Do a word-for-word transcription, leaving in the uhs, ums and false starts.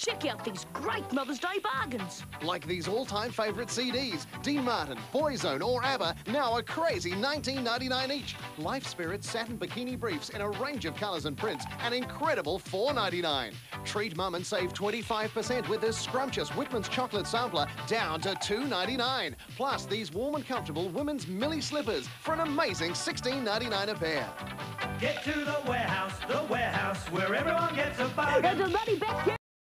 Check out these great Mother's Day bargains. Like these all-time favourite C Ds, Dean Martin, Boyzone or ABBA, now a crazy nineteen ninety-nine each. Life Spirit satin bikini briefs in a range of colours and prints, an incredible four ninety-nine. Treat mum and save twenty-five percent with this scrumptious Whitman's chocolate sampler down to two ninety-nine. Plus these warm and comfortable women's Millie slippers for an amazing sixteen ninety-nine a pair. Get to the warehouse, the warehouse, where everyone gets a bargain. And the money back